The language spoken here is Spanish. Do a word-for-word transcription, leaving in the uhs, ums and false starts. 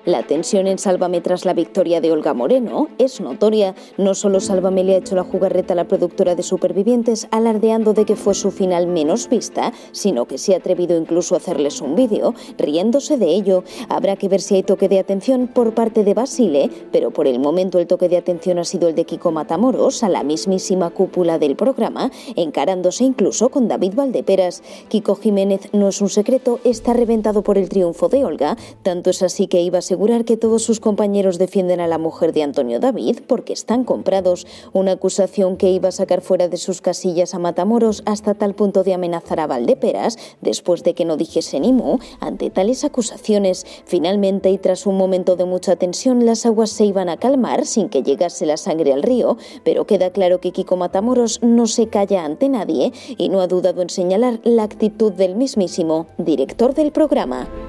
La tensión en Sálvame tras la victoria de Olga Moreno es notoria. No solo Sálvame le ha hecho la jugarreta a la productora de Supervivientes alardeando de que fue su final menos vista, sino que se ha atrevido incluso a hacerles un vídeo riéndose de ello. Habrá que ver si hay toque de atención por parte de Basile, pero por el momento el toque de atención ha sido el de Kiko Matamoros a la mismísima cúpula del programa, encarándose incluso con David Valdeperas. Kiko Jiménez, no es un secreto, está reventado por el triunfo de Olga, tanto es así que iba a asegurar que todos sus compañeros defienden a la mujer de Antonio David porque están comprados, una acusación que iba a sacar fuera de sus casillas a Matamoros hasta tal punto de amenazar a Valdeperas después de que no dijese ni mu ante tales acusaciones. Finalmente, y tras un momento de mucha tensión, las aguas se iban a calmar sin que llegase la sangre al río, pero queda claro que Kiko Matamoros no se calla ante nadie y no ha dudado en señalar la actitud del mismísimo director del programa.